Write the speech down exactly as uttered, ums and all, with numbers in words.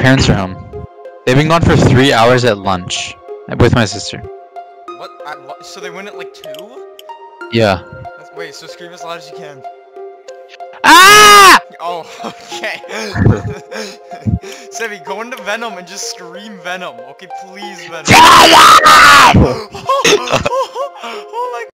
Parents are home. They've been gone for three hours at lunch with my sister. What? I, what? So they went at like two? Yeah. That's, wait, so scream as loud as you can. Ah! Oh, okay. Sevi, go into Venom and just scream Venom. Okay, please, Venom. Shut up! Oh my